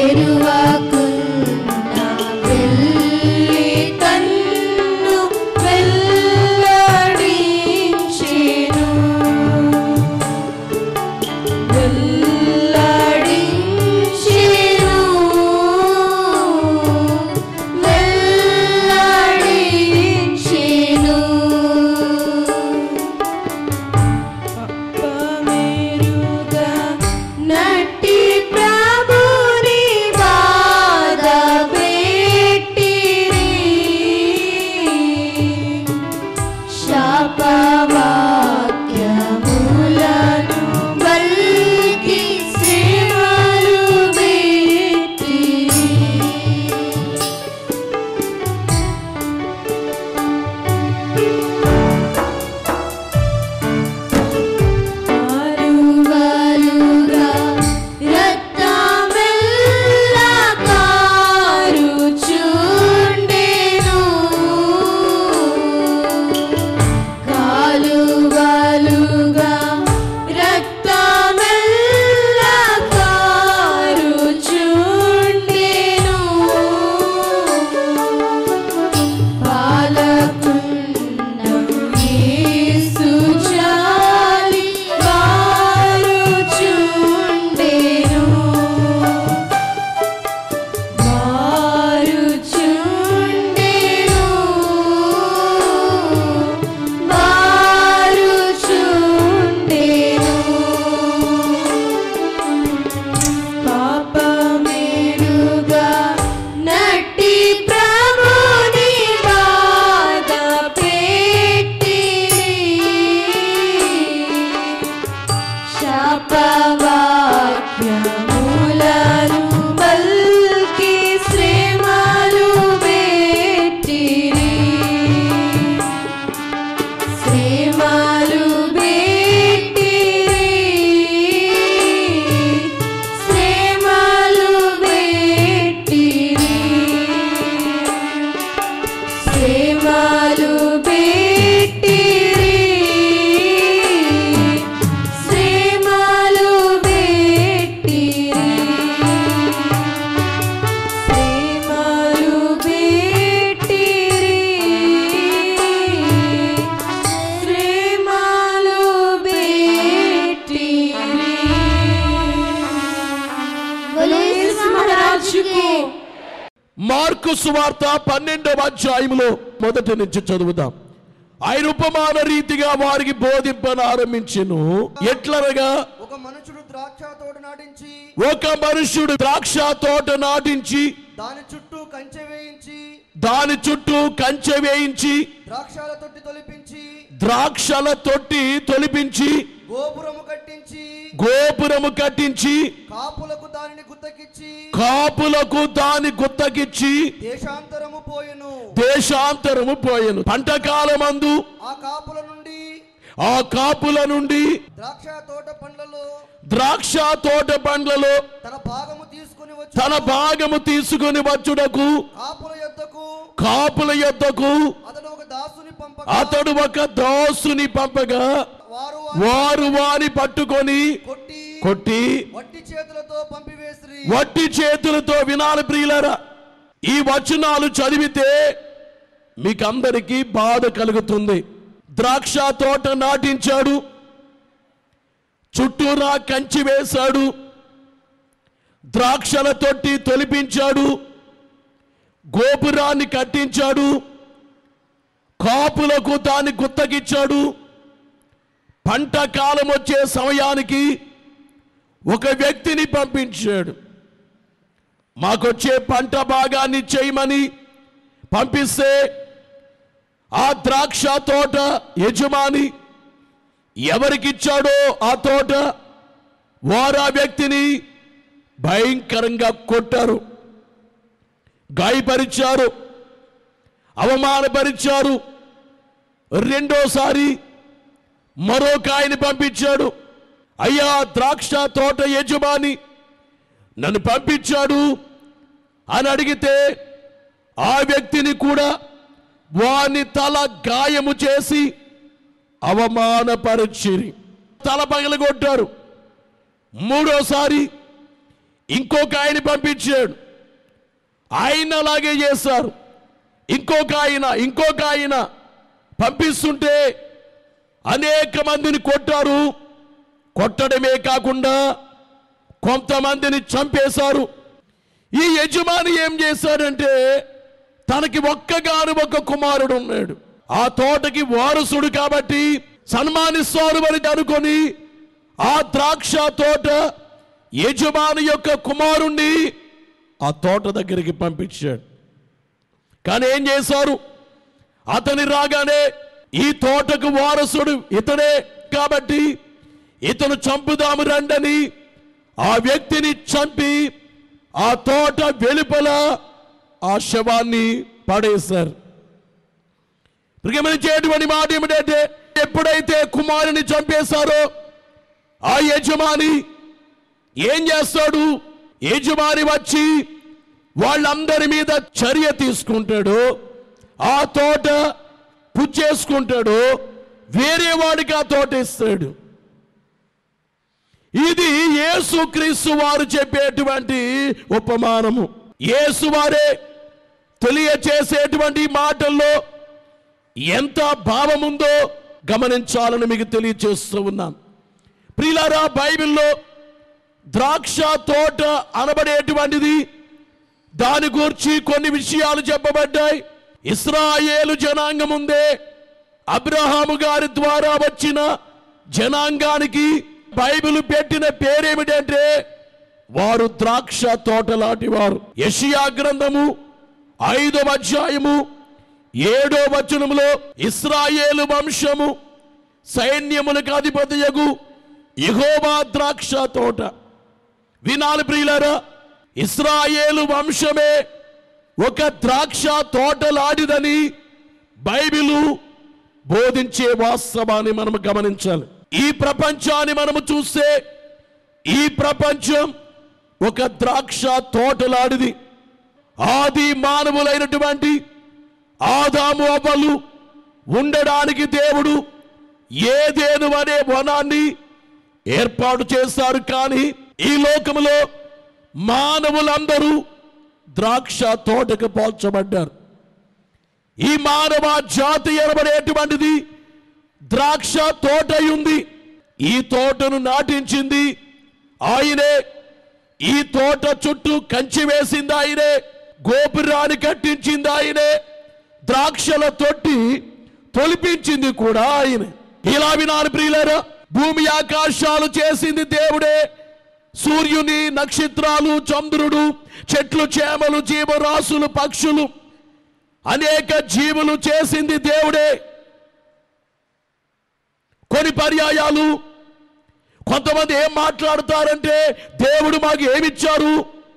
Mark సువార్త 12వ అధ్యాయములో మొదటి నుంచి చదువుదాం. ఆయన ఉపమాన రీతిగా వారికి బోధింపనారంభించెను. ఎట్లనగా ఒక మనుషుడు ద్రాక్ష తోట నాటించి దాని చుట్టూ కంచె వేయించి ద్రాక్షల తొట్టి తొలిపించి గోపురము కట్టించి కాపులకు దాని గుత్తకిచ్చి దేశాంతరము పోయెను. పంటకాలమందు ఆ కాపుల నుండి ద్రాక్ష తోట పండ్లలో తన భాగము తీసుకుని వచ్చుటకు కాపుల యొద్దకు అతడు ఒక దాసుని పంపగా వారు వాని పట్టుకొని కొట్టి వట్టి చేతులతో వినాలి ప్రియులారా. ఈ వచనాలు చదివితే మీకందరికీ బాధ కలుగుతుంది. ద్రాక్ష తోట నాటించాడు, చుట్టూరా కంచి వేశాడు, ద్రాక్షల తొట్టి తొలిపించాడు, గోపురాన్ని కట్టించాడు, కాపులకు దాన్ని గుత్తకిచ్చాడు. పంట కాలం వచ్చే సమయానికి ఒక వ్యక్తిని పంపించాడు. మాకొచ్చే పంట భాగాన్ని చేయమని పంపిస్తే ఆ ద్రాక్ష తోట యజమాని ఎవరికిచ్చాడో ఆ తోట వారు ఆ వ్యక్తిని భయంకరంగా కొట్టారు, గాయపరిచారు, అవమానపరిచారు. రెండోసారి మరొక ఆయన పంపించాడు. అయ్యా, ద్రాక్ష తోట యజమాని నన్ను పంపించాడు అని అడిగితే ఆ వ్యక్తిని కూడా వాని తల గాయము చేసి అవమానపరిచిరి, తల పగలగొట్టారు. మూడోసారి ఇంకొక ఆయన పంపించాడు, ఆయన అలాగే చేశారు. ఇంకొక ఆయన పంపిస్తుంటే అనేక మందిని కొట్టారు. కొట్టడమే కాకుండా కొంతమందిని చంపేశారు. ఈ యజమాని ఏం చేశాడంటే, తనకి ఒక్క కుమారుడు ఉన్నాడు, ఆ తోటకి వారసుడు కాబట్టి సన్మానిస్తారు అని అనుకొని ఆ ద్రాక్ష తోట యజమాని యొక్క కుమారుణ్ణి ఆ తోట దగ్గరికి పంపించాడు. కానీ ఏం చేశారు, అతని రాగానే ఈ తోటకు వారసుడు ఇతనే కాబట్టి ఇతను చంపుదాము రండని ఆ వ్యక్తిని చంపి ఆ తోట వెలుపల ఆ శవాన్ని పడేశారు. ప్రియమైనటువంటి మాట ఏమిటంటే, ఎప్పుడైతే కుమారుని చంపేశారో ఆ యజమాని ఏం చేస్తాడు, యజమాని వచ్చి వాళ్ళందరి మీద చర్య తీసుకుంటాడు, ఆ తోట పుచ్చేసుకుంటాడు, వేరే వాడికి ఆ తోట ఇస్తాడు. ఇది యేసుక్రీస్తు వారు చెప్పేటువంటి ఉపమానము. యేసు వారే తెలియచేసేటువంటి మాటల్లో ఎంత భావం ఉందో గమనించాలని మీకు తెలియచేస్తూ ఉన్నాను. ప్రియులారా, బైబిల్లో ద్రాక్ష తోట అనబడేటువంటిది, దాని గురించి కొన్ని విషయాలు చెప్పబడ్డాయి. ఇశ్రాయేలు జనాంగం ఉందే, అబ్రహాము గారి ద్వారా వచ్చిన జనాంగానికి బైబిల్ పెట్టిన పేరేమిటంటే వారు ద్రాక్ష తోట లాంటి వారు. యెషయా గ్రంథము 5వ అధ్యాయము 7వ వచనములో ఇశ్రాయేలు వంశము సైన్యములకు అధిపతియగు యెహోవా ద్రాక్ష తోట. వినాలి ప్రియులారా, ఇశ్రాయేలు వంశమే ఒక ద్రాక్ష తోటలాడిదని బైబిలు బోధించే వాస్తవాన్ని మనం గమనించాలి. ఈ ప్రపంచాన్ని మనము చూస్తే ఈ ప్రపంచం ఒక ద్రాక్ష తోటలాడిది. ఆది మానవులైనటువంటి ఆదాము అవ్వలు ఉండడానికి దేవుడు ఏదెను అనే వనాన్ని ఏర్పాటు చేశారు. కానీ ఈ లోకములో మానవులందరూ ద్రాక్ష తోటకు పోల్చబడ్డారు. ఈ మానవ జాతి అనబడేటువంటిది ద్రాక్ష తోట ఉంది. ఈ తోటను నాటించింది ఆయనే, ఈ తోట చుట్టూ కంచి వేసింది ఆయనే, గోపురాన్ని కట్టించింది ఆయనే, ద్రాక్షల తొట్టి తొలిపించింది కూడా ఆయనే. ఇలా వినాలి ప్రియులారా, భూమి ఆకాశాలు చేసింది దేవుడే, సూర్యుని, నక్షత్రాలు, చంద్రుడు, చెట్లు, చేమలు, జీవరాశులు, పక్షులు, అనేక జీవులు చేసింది దేవుడే. కొన్ని పర్యాయాలు కొంతమంది ఏం మాట్లాడతారంటే, దేవుడు మాకు ఏమిచ్చారు,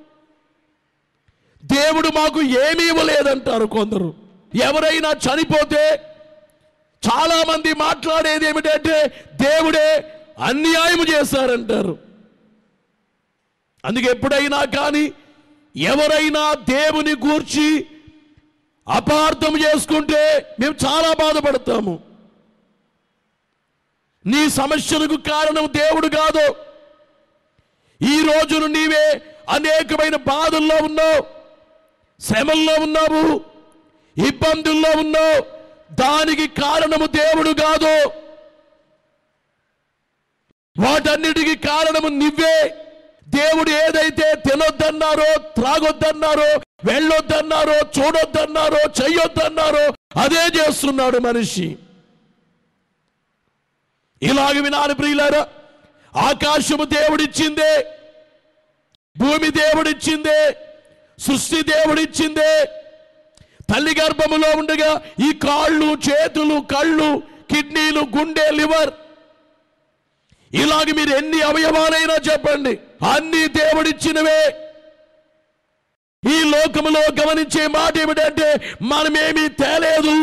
దేవుడు మాకు ఏమీ ఇవ్వలేదంటారు కొందరు. ఎవరైనా చనిపోతే చాలా మంది మాట్లాడేది ఏమిటంటే దేవుడే అన్యాయం చేశారంటారు. అందుకే ఎప్పుడైనా కానీ ఎవరైనా దేవుని గూర్చి అపార్థం చేసుకుంటే మేము చాలా బాధపడతాము. నీ సమస్యలకు కారణం దేవుడు కాదు. ఈ రోజును నీవే అనేకమైన బాధల్లో ఉన్నావు, శ్రమల్లో ఉన్నావు, ఇబ్బందుల్లో ఉన్నావు, దానికి కారణము దేవుడు కాదు. వాటన్నిటికీ కారణము నువ్వే. దేవుడు ఏదైతే తినొద్దన్నారో, త్రాగొద్దన్నారో, వెళ్ళొద్దన్నారో, చూడొద్దన్నారో, చెయ్యొద్దన్నారో అదే చేస్తున్నాడు మనిషి. ఇలాగ వినాలి ప్రియులారా, ఆకాశము దేవుడిచ్చిందే, భూమి దేవుడిచ్చిందే, సృష్టి దేవుడిచ్చిందే. తల్లి గర్భములో ఉండగా ఈ కాళ్ళు, చేతులు, కళ్ళు, కిడ్నీలు, గుండె, లివర్, ఇలాగ మీరు ఎన్ని అవయవాలైనా చెప్పండి, అన్ని దేవుడిచ్చినవే. ఈ లోకములో గమనించే మాట ఏమిటంటే, మనమేమీ తేలేదు,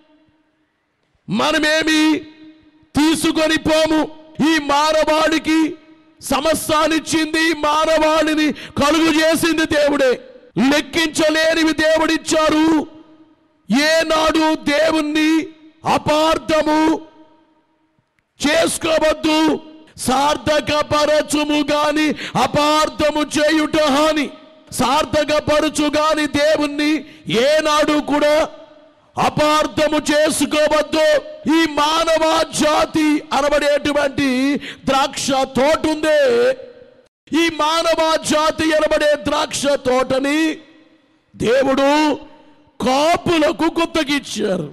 మనమేమీ తీసుకొని పోము. ఈ మానవాడికి సమస్తాన్నిచ్చింది, మానవాడిని కలుగు చేసింది దేవుడే. లెక్కించలేనివి దేవుడిచ్చారు. ఏనాడు దేవుణ్ణి అపార్థము చేసుకోవద్దు. సార్థకపరచుము గాని అపార్థము చేయుట హాని. సార్థకపరచు గాని దేవుణ్ణి ఏనాడు కూడా అపార్థము చేసుకోవద్దు. ఈ మానవ జాతి అనబడేటువంటి ద్రాక్ష తోట ఉంది. ఈ మానవ జాతి అనబడే ద్రాక్ష తోటని దేవుడు కాపులకు గుత్తగిచ్చారు.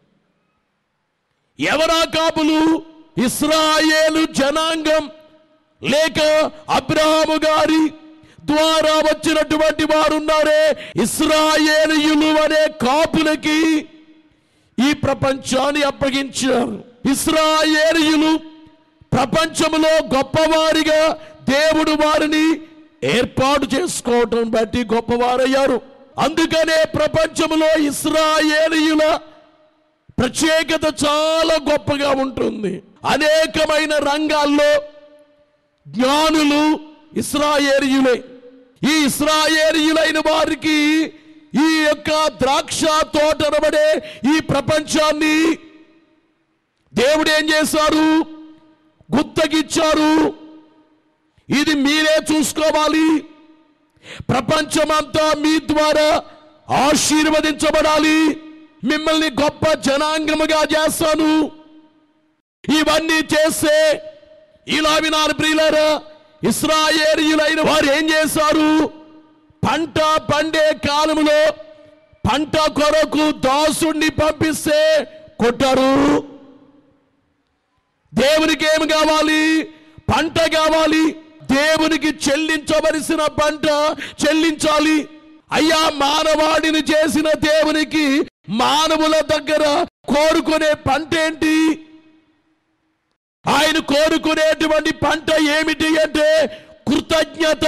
ఎవరా కాపులు? ఇశ్రాయేలు జనాంగం, లేక అబ్రహాము గారి ద్వారా వచ్చినటువంటి వారు ఉన్నారే, ఇశ్రాయేలీయులు అనే కాపులకి ఈ ప్రపంచాన్ని అప్పగించారు. ఇశ్రాయేలీయులు ప్రపంచంలో గొప్పవారిగా దేవుడు వారిని ఏర్పాటు చేసుకోవటం బట్టి గొప్పవారయ్యారు. అందుకనే ప్రపంచంలో ఇశ్రాయేలీయుల ప్రత్యేకత చాలా గొప్పగా ఉంటుంది. అనేకమైన రంగాల్లో జ్ఞానులు ఇశ్రాయేలీయులే. ఈ ఇశ్రాయేలీయులైన వారికి ఈ యొక్క ద్రాక్ష తోట అనబడే ఈ ప్రపంచాన్ని దేవుడు ఏం చేశారు? గుత్తగిచ్చారు. ఇది మీరే చూసుకోవాలి. ప్రపంచమంతా మీ ద్వారా ఆశీర్వదించబడాలి. మిమ్మల్ని గొప్ప జనాంగముగా చేస్తాను. ఇవన్నీ చేస్తే ఇలా వినాలి ప్రియులారా, ఇశ్రాయేలీయులైన వారు ఏం చేశారు? పంట పండే కాలంలో పంట కొరకు దాసుడిని పంపిస్తే కొట్టారు. దేవునికి ఏమి కావాలి? పంట కావాలి. దేవునికి చెల్లించవలసిన పంట చెల్లించాలి. అయ్యా, మానవాడిని చేసిన దేవునికి మానవుల దగ్గర కోరుకునే పంట ఏంటి? ఆయన కోరుకునేటువంటి పంట ఏమిటి అంటే కృతజ్ఞత.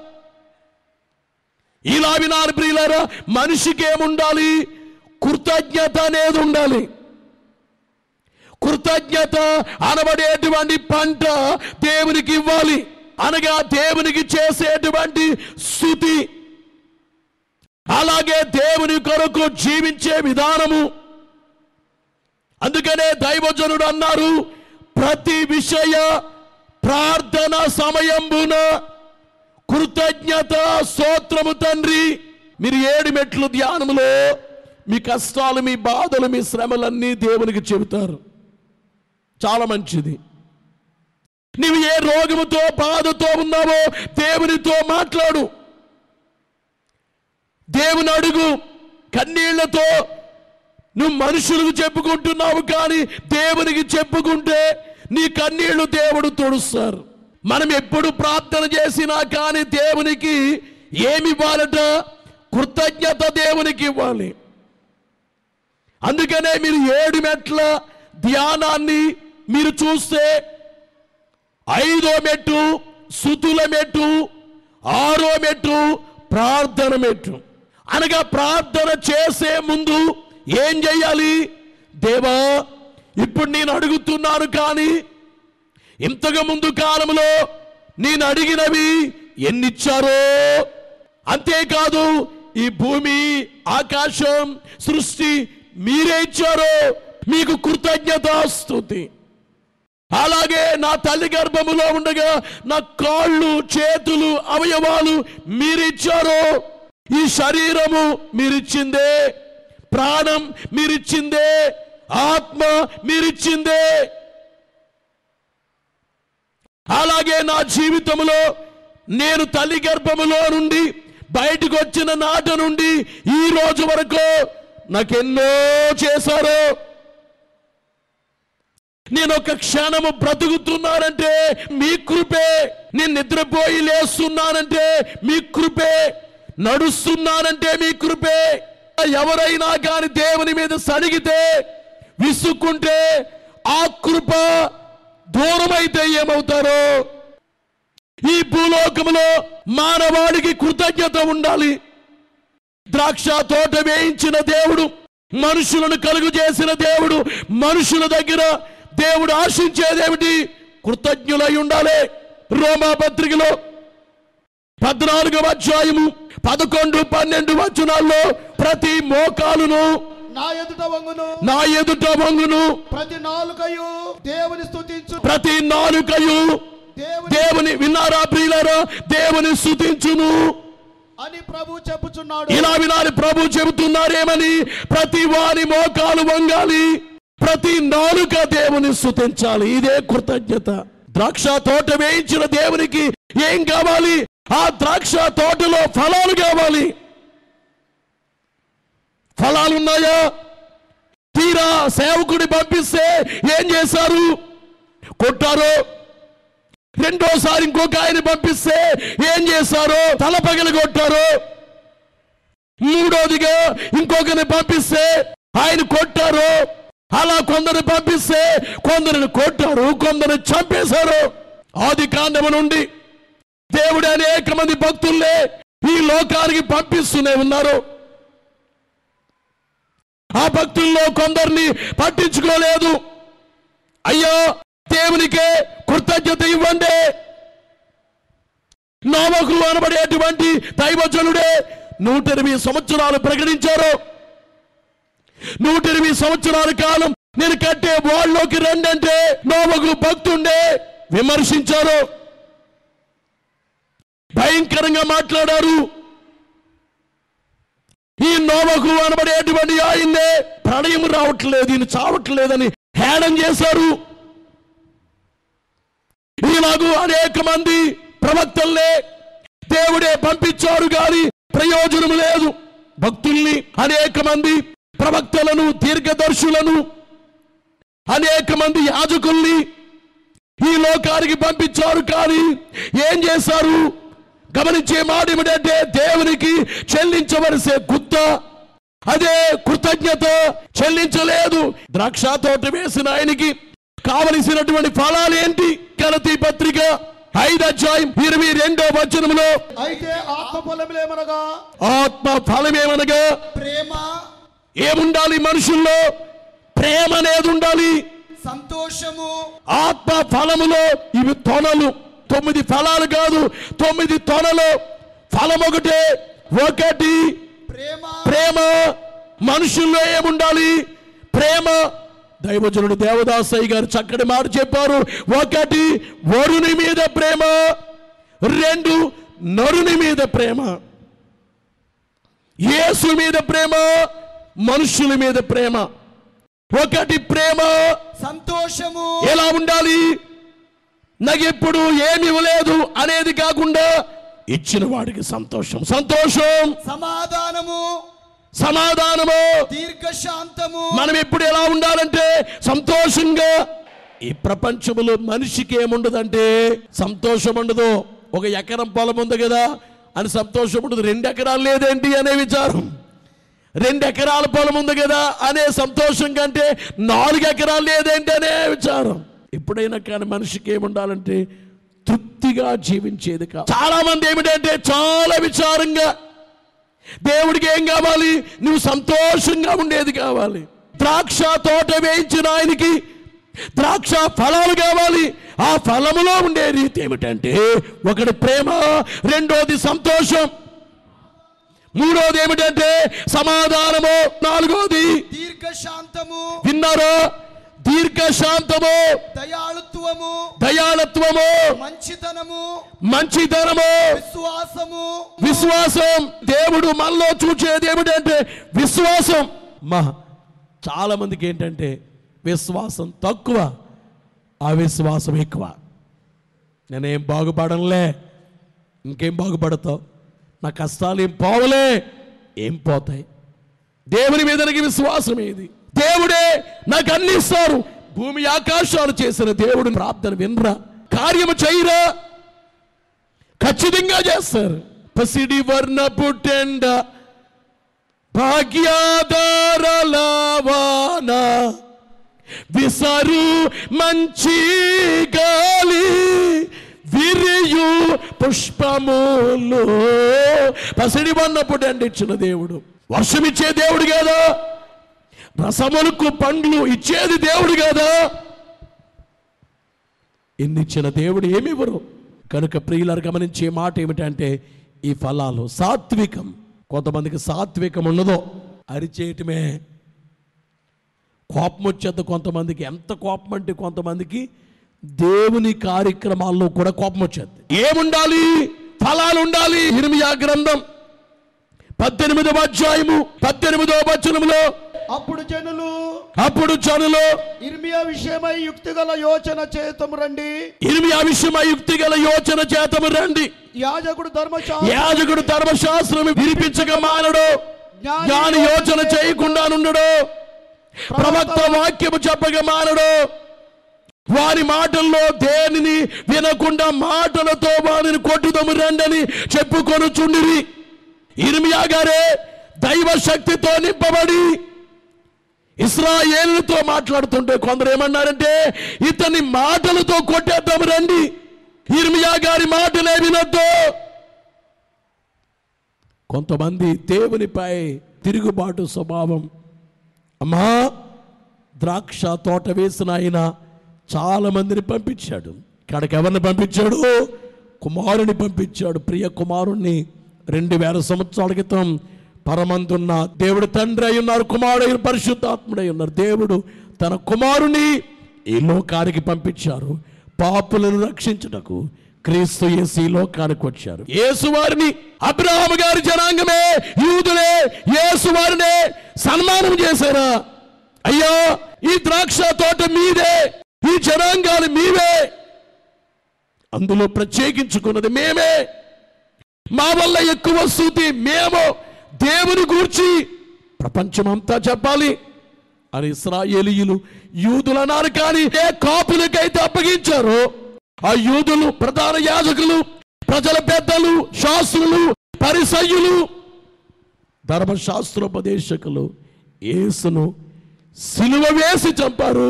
ఇలా వినాలి ప్రియులారా, మనిషికి ఏముండాలి? కృతజ్ఞత అనేది ఉండాలి. కృతజ్ఞత అనబడేటువంటి పంట దేవునికి ఇవ్వాలి. అనగా దేవునికి చేసేటువంటి స్తుతి, అలాగే దేవుని కొరకు జీవించే విధానము. అందుకనే దైవజనుడు అన్నారు, ప్రతి విషయ ప్రార్థన సమయంబున కృతజ్ఞత స్తోత్రము తండ్రి. మీరు 7 మెట్లు ధ్యానములో మీ కష్టాలు, మీ బాధలు, మీ శ్రమలన్నీ దేవునికి చెబుతారు. చాలా మంచిది. నీవు ఏ రోగముతో బాధతో ఉన్నావో దేవునితో మాట్లాడు. దేవుని అడుగు. కన్నీళ్లతో నువ్వు మనుషులకు చెప్పుకుంటున్నావు, కానీ దేవునికి చెప్పుకుంటే నీ కన్నీళ్లు దేవుడు తుడుస్తారు. మనం ఎప్పుడు ప్రార్థన చేసినా కానీ దేవునికి ఏమి ఇవ్వాలట? కృతజ్ఞత దేవునికి ఇవ్వాలి. అందుకనే మీరు 7 మెట్ల ధ్యానాన్ని మీరు చూస్తే 5వ మెట్టు స్తుతుల మెట్టు, 6వ మెట్టు ప్రార్థన మెట్టు. అనగా ప్రార్థన చేసే ముందు ఏం చేయాలి? దేవా, ఇప్పుడు నేను అడుగుతున్నాను, కానీ ఇంతకు ముందు కాలంలో నేను అడిగినవి ఎన్నిచ్చారో. అంతేకాదు, ఈ భూమి ఆకాశం సృష్టి మీరే ఇచ్చారో, మీకు కృతజ్ఞతాస్తుతి. అలాగే నా తల్లి గర్భములో ఉండగా నా కాళ్ళు, చేతులు, అవయవాలు మీరిచ్చారో. ఈ శరీరము మీరిచ్చిందే, ప్రాణం మీరిచ్చిందే, ఆత్మ మీరిచ్చిందే. అలాగే నా జీవితంలో నేను తల్లి గర్భములో నుండి బయటకు వచ్చిన నాట నుండి ఈ రోజు వరకు నాకెన్నో చేశారు. నేను ఒక క్షణము బ్రతుకుతున్నానంటే మీ కృపే. నేను నిద్రపోయి లేస్తున్నానంటే మీ కృపే. నడుస్తున్నానంటే మీ కృపే. ఎవరైనా కానీ దేవుని మీద సడిగితే, విసుక్కుంటే, ఆ కృప దూరమైతే ఏమవుతారో? ఈ భూలోకములో మానవాడికి కృతజ్ఞత ఉండాలి. ద్రాక్ష తోట వేయించిన దేవుడు, మనుషులను కలుగు చేసిన దేవుడు, మనుషుల దగ్గర దేవుడు ఆశించేదేమిటి? కృతజ్ఞులై ఉండాలి. రోమా పత్రికలో 14వ అధ్యాయము 11, 12 వచనాల్లో ప్రతి మోకాలును నా ఎదుట వంగును ప్రతి నాలుకయు దేవుని స్తుతించు దేవుని విన్నారా ప్రియులారా, దేవుని స్తుతించును అని ప్రభు చెప్పుచున్నాడు. ఇలా వినాలి, ప్రభు చెబుతున్నారేమని? ప్రతి వారి మోకాలు వంగాలి, ప్రతి నాలుక దేవుని స్తుతించాలి. ఇదే కృతజ్ఞత. ద్రాక్ష తోట వేయించిన దేవునికి ఏం కావాలి? ఆ ద్రాక్ష తోటలో ఫలాలు కావాలి. ఫలాలు ఉన్నాయా? తీరా సేవకుడి పంపిస్తే ఏం చేశారు? కొట్టారు. రెండోసారి ఇంకొక ఆయన పంపిస్తే ఏం చేశారు? తల పగలు కొట్టారు. మూడోదిగా ఇంకొకరిని పంపిస్తే ఆయన కొట్టారు. అలా కొందరు పంపిస్తే కొందరిని కొట్టారు, కొందరు చంపేశారు. ఆది కాండము నుండి దేవుడు అనేక మంది భక్తుల్ని ఈ లోకానికి పంపిస్తూనే ఉన్నారు. ఆ భక్తుల్లో కొందరిని పట్టించుకోలేదు. అయ్యో దేవునికే కృతజ్ఞత ఇవ్వండి. నోవహు అనబడేటువంటి దైవజనుడే 120 సంవత్సరాలు ప్రకటించారు. 120 సంవత్సరాల కాలం నేను కట్టే వాళ్ళలోకి రండి అంటే నోవహు భక్తుండే విమర్శించారు, భయంకరంగా మాట్లాడారు. ఈ నోవహు అనబడేటువంటి ఆయన్నే ప్రళయం రావట్లేదు, ఈయన చావట్లేదని హేళన చేశారు. ఇలాగూ అనేక మంది ప్రవక్తల్నే దేవుడే పంపించారు కానీ ప్రయోజనం లేదు. భక్తుల్ని, అనేక మంది ప్రవక్తలను, దీర్ఘదర్శులను, అనేక మంది యాజకుల్ని ఈ లోకానికి పంపించారు కానీ ఏం చేశారు? గమనించే మాట ఏమిటంటే దేవునికి చెల్లించవలసే గుత్త, అదే కృతజ్ఞత చెల్లించలేదు. ద్రాక్ష తోట వేసిన ఆయనకి కావలసినటువంటి ఫలాలు ఏంటి? గలతీ పత్రిక 5వ అధ్యాయం 22వ వచనంలో, అయితే ఆత్మ ఫలమేమనగా ప్రేమ. ఏముండాలి మనుషుల్లో? ప్రేమ అనేది ఉండాలి, సంతోషము. ఆత్మ ఫలములో ఇవి తొనలు, 9 ఫలాలు కాదు, 9 తొనలు. ఫలం ఒకటి ప్రేమ. మనుషుల్లో ఏముండాలి? ప్రేమ. దైవజనుడు దేవదాసయ్య గారు చక్కటి మాట చెప్పారు. 1 వరుని మీద ప్రేమ, 2 నరుని మీద ప్రేమ. యేసు మీద ప్రేమ, మనుషుల మీద ప్రేమ. 1 ప్రేమ, సంతోషము. ఎలా ఉండాలి? నాకెప్పుడు ఏమి ఇవ్వలేదు అనేది కాకుండా ఇచ్చిన వాడికి సంతోషం, సమాధానము, దీర్ఘశాంతము. మనం ఎప్పుడు ఎలా ఉండాలంటే సంతోషంగా. ఈ ప్రపంచంలో మనిషికి ఏముండదంటే సంతోషం ఉండదు. 1 ఎకరం పొలం ఉంది కదా అని సంతోషం ఉండదు. 2 ఎకరాలు లేదేంటి అనే విచారం. 2 ఎకరాల పొలం ఉంది కదా అనే సంతోషం కంటే 4 ఎకరాలు లేదేంటి అనే విచారం. ఎప్పుడైనా కానీ మనిషికి ఏముండాలంటే తృప్తిగా జీవించేది కాదు. చాలా మంది ఏమిటంటే చాలా విచారంగా. దేవుడికి ఏం కావాలి? నువ్వు సంతోషంగా ఉండేది కావాలి. ద్రాక్ష తోట వేయించిన ఆయనకి ద్రాక్ష ఫలాలు కావాలి. ఆ ఫలములో ఉండే రీతి ఏమిటంటే 1 ప్రేమ, 2వది సంతోషం, 3వది ఏమిటంటే సమాధానము, 4వది దీర్ఘశాంతము. విన్నారో? దీర్ఘశాంతము, దయాళత్వము, మంచితనము, విశ్వాసం. దేవుడు మనలో చూచేది ఏమిటంటే విశ్వాసం. చాలా మందికి ఏంటంటే విశ్వాసం తక్కువ, అవిశ్వాసం ఎక్కువ. నేనేం బాగుపడంలే, ఇంకేం బాగుపడతావు? నా కష్టాలు ఏం పోవలే, ఏం పోతాయి? దేవుని మీద నాకు విశ్వాసం ఏది? దేవుడే నాకు అన్ని ఇస్తారు. భూమి ఆకాశాలు చేసిన దేవుడు ప్రార్థన వినరా? కార్యము చేయరా? ఖచ్చితంగా చేస్తారు. పసిడి వర్ణ పుట్టెండ భాగ్యాధారలవాన విసరు మంచి గాలి విరియు పుష్పములు. పసిడి వర్ణ పుట్టెండ ఇచ్చిన దేవుడు వర్షం ఇచ్చే దేవుడు కదా, రసములకు పండ్లు ఇచ్చేది దేవుడు కదా. ఎన్నిచ్చిన దేవుడు ఏమివ్వరు. కనుక ప్రియులారు గమనించే మాట ఏమిటంటే ఈ ఫలాలు సాత్వికం. కొంతమందికి సాత్వికం ఉండదో, అరిచేయటమే కోపం వచ్చేది కొంతమందికి. ఎంత కోపం అంటే కొంతమందికి దేవుని కార్యక్రమాల్లో కూడా కోపం వచ్చేది. ఏముండాలి? ఫలాలు ఉండాలి. ఇర్మియా గ్రంథం 18వ అధ్యాయము 18వ వచనములో అప్పుడు జనులు ఇర్మియా విషయమై యుక్తిగల యోచన చేతము రండి. ఇర్మియా విషయమై యుక్తిగల యోచన చేతము రండి. యాజకుడు ధర్మశాస్త్రం వినిపించక మానడు, జ్ఞాని యోచన చేయకుండా నుండడు, ప్రవక్త వాక్యము చెప్పక మానడు. వారి మాటల్లో దేనిని వినకుండా మాటలతో వారిని కొట్టుదము రండని చెప్పుకొనుచుండిరి. ఇర్మియా గారే దైవ శక్తితో నింపబడి ఇశ్రాయేలుతో మాట్లాడుతుంటే కొందరు ఏమన్నారంటే ఇతని మాటలతో కొట్టేద్దాము రండి, ఇర్మియా గారి మాటలే వినొద్దు. కొంతమంది దేవునిపై తిరుగుబాటు స్వభావం. అమ్మా, ద్రాక్ష తోట వేసిన ఆయన చాలా మందిని పంపించాడు. ఇక్కడికి ఎవరిని పంపించాడు? కుమారుని పంపించాడు. ప్రియ కుమారుణ్ణి 2000 సంవత్సరాల క్రితం పరమందున్న దేవుడు తండ్రి అయి ఉన్నారు, కుమారుడు పరిశుద్ధాత్ముడై ఉన్నారు. దేవుడు తన కుమారుని ఈ లోకానికి పంపించారు. పాపులను రక్షించుటకు క్రీస్తు యేసు ఈ లోకానికి వచ్చారు. యేసు వారిని అబ్రహాము గారి జనాంగమే, యూదులే యేసు వారినే సన్మానం చేశారా? అయ్యా, ఈ ద్రాక్ష తోట మీదే, ఈ జనాంగాలు మీవే, అందులో ప్రత్యేకించుకున్నది మేమే, మా వల్ల ఎక్కువ స్తుతి మేము దేవుని గూర్చి ప్రపంచమంతా చెప్పాలి అని ఇశ్రాయేలీయులు యూదులు అన్నారు. కానీ ఏ కాపులకైతే అప్పగించారో ఆ యూదులు, ప్రధాన యాజకులు, ప్రజల పెద్దలు, శాస్త్రులు, పరిసయ్యులు, ధర్మశాస్త్రోపదేశకులు యేసును సిలువ వేసి చంపారు.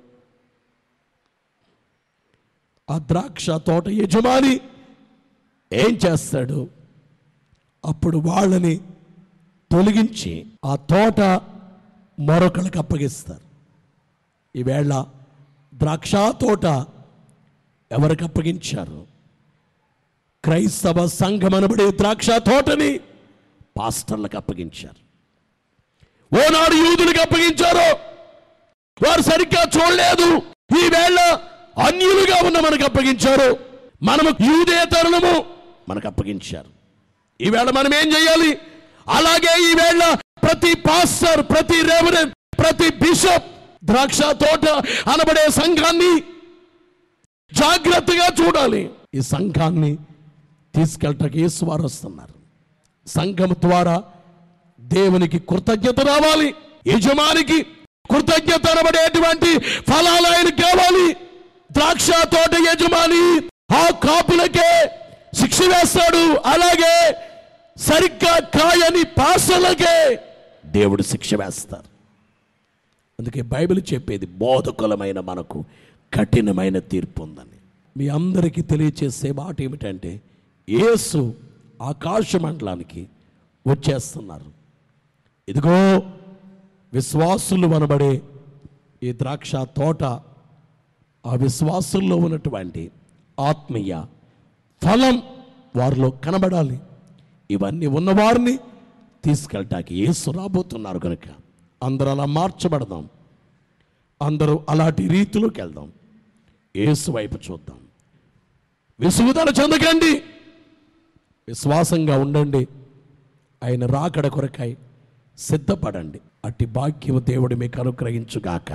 ఆ ద్రాక్ష తోట యజమాని ఏం చేస్తాడు? అప్పుడు వాళ్ళని తొలగించి ఆ తోట మరొకళ్ళకి అప్పగిస్తారు. ఈవేళ ద్రాక్ష తోట ఎవరికి అప్పగించారు? క్రైస్తవ సంఘం అనబడే ద్రాక్ష తోటని పాస్టర్లకు అప్పగించారు. ఓనాడు యూదులకు అప్పగించారు, వారు సరిగ్గా చూడలేదు. ఈవేళ అన్యులుగా ఉన్న మనకు అప్పగించారు. మనము యూదేతరులము, మనకు అప్పగించారు. ఈవేళ మనం ఏం చేయాలి? అలాగే ఈవేళ ప్రతి పాస్టర్, ప్రతి రెవరెండ్, ప్రతి బిషప్ ద్రాక్ష తోట అనబడే సంఘాన్ని జాగ్రత్తగా చూడాలి. ఈ సంఘాన్ని తీసుకెళ్ళటానికి యేసు వారు వస్తున్నారు. సంఘం ద్వారా దేవునికి కృతజ్ఞత రావాలి, యజమానికి కృతజ్ఞత అనబడేటువంటి ఫలాలు ఆయనకు కావాలి. ద్రాక్ష తోట యజమాని ఆ కాపులకే శిక్ష వేస్తాడు, అలాగే సరిగ్గా కాయని పాసలకే దేవుడు శిక్ష వేస్తారు. అందుకే బైబిల్ చెప్పేది బోధకులమైన మనకు కఠినమైన తీర్పు ఉందని. మీ అందరికీ తెలియచేసే మాట ఏమిటంటే యేసు ఆకాశ మండలానికి వచ్చేస్తున్నారు. ఇదిగో విశ్వాసులు అనబడే ఈ ద్రాక్ష తోట, ఆ విశ్వాసుల్లో ఉన్నటువంటి ఆత్మీయ ఫలం వారిలో కనబడాలి. ఇవన్నీ ఉన్నవారిని తీసుకెళ్ళటానికి యేసు రాబోతున్నారు కనుక అందరూ అలా మార్చబడదాం, అందరూ అలాంటి రీతిలోకి వెళ్దాం, యేసు వైపు చూద్దాం. విసుగుదల చెందకండి, విశ్వాసంగా ఉండండి, ఆయన రాకడ కొరకై సిద్ధపడండి. అట్టి భాగ్యము దేవుడు మీకు అనుగ్రహించుగాక.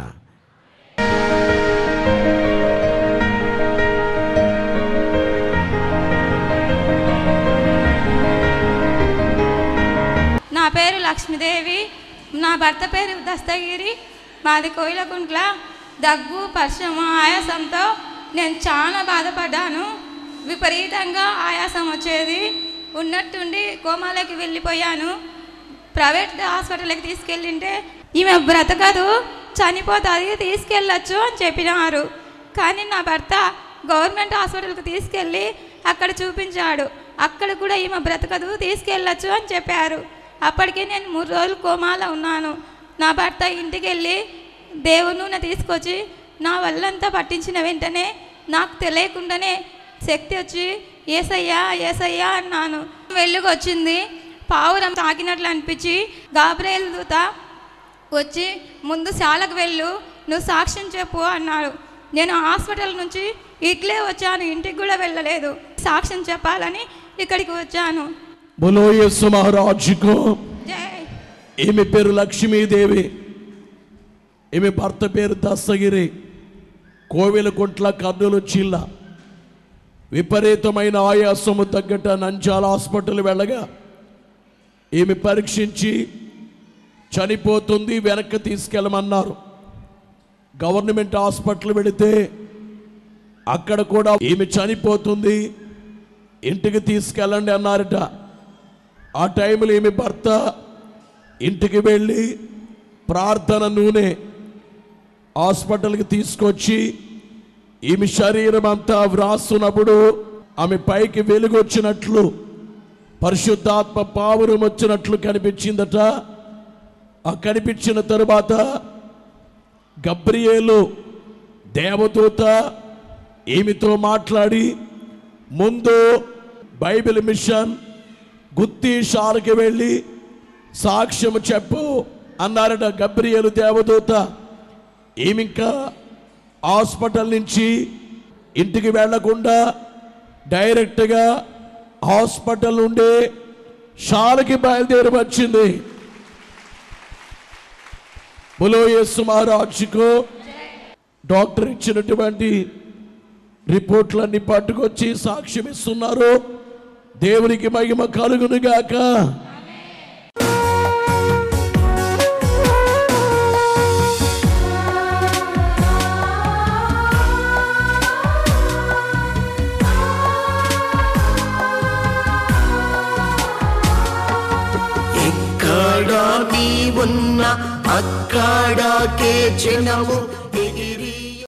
నా పేరు లక్ష్మీదేవి, నా భర్త పేరు దస్తగిరి, మాది కోయిలకుంట్ల. దగ్గు, పరిశ్రమ, ఆయాసంతో నేను చాలా బాధపడ్డాను. విపరీతంగా ఆయాసం వచ్చేది. ఉన్నట్టుండి కోమాలోకి వెళ్ళిపోయాను. ప్రైవేట్ హాస్పిటల్కి తీసుకెళ్ళింటే ఈమె బ్రతకదు, చనిపోతుంది, తీసుకెళ్ళచ్చు అని చెప్పినారు. కానీ నా భర్త గవర్నమెంట్ హాస్పిటల్కి తీసుకెళ్ళి అక్కడ చూపించాడు. అక్కడ కూడా ఈమె బ్రతకదు, తీసుకెళ్ళచ్చు అని చెప్పారు. అప్పటికే నేను 3 రోజులు కోమాలో ఉన్నాను. నా భర్త ఇంటికి వెళ్ళి దేవుని నూనె తీసుకొచ్చి నా వల్లంతా పట్టించిన వెంటనే నాకు తెలియకుండానే శక్తి వచ్చి ఏసయ్యా ఏసయ్యా అన్నాను. వెలుగు వచ్చింది, పావురం తాకినట్లు అనిపించి గాబ్రియల్ దూత వచ్చి ముందు శాలకు వెళ్ళు, నువ్వు సాక్ష్యం చెప్పు అన్నాడు. నేను హాస్పిటల్ నుంచి ఇట్లే వచ్చాను, ఇంటికి కూడా వెళ్ళలేదు. సాక్ష్యం చెప్పాలని ఇక్కడికి వచ్చాను. బోలో యేసు మహారాజుకు. జై. ఈమె పేరు లక్ష్మీదేవి, ఈమె భర్త పేరు దస్తగిరి. కోవెలకుంట్ల, కర్నూలు జిల్లా. విపరీతమైన ఆయాసము తగ్గట నంచాల హాస్పిటల్ వెళ్ళగా ఈమె పరీక్షించి చనిపోతుంది, వెనక్కి తీసుకెళ్ళమన్నారు. గవర్నమెంట్ హాస్పిటల్ వెళితే అక్కడ కూడా ఈమె చనిపోతుంది, ఇంటికి తీసుకెళ్ళండి అన్నారట. ఆ టైంలో ఈమె భర్త ఇంటికి వెళ్ళి ప్రార్థన నూనె హాస్పిటల్కి తీసుకొచ్చి ఈమె శరీరం అంతా వ్రాస్తున్నప్పుడు ఆమె పైకి వెలుగొచ్చినట్లు, పరిశుద్ధాత్మ పావురం వచ్చినట్లు కనిపించిందట. ఆ కనిపించిన తరువాత గబ్రియేలు దేవదూత ఈమెతో మాట్లాడి, ముందు బైబిల్ మిషన్ గుత్తిశాలకి వెళ్ళి సాక్ష్యం చెప్పు అన్నారట గబ్రియేలు దేవదూత. ఈమె ఇంకా హాస్పిటల్ నుంచి ఇంటికి వెళ్లకుండా డైరెక్ట్గా హాస్పిటల్ నుండి శాలకి బయలుదేరి వచ్చింది. బోలో యేసు మహారాజుకు. డాక్టర్ ఇచ్చినటువంటి రిపోర్ట్లన్నీ పట్టుకొచ్చి సాక్ష్యం ఇస్తున్నారు. దేవునికి మహిమ కలుగును గాక. ఎక్కడ నీ ఉన్న అక్కడకే జనము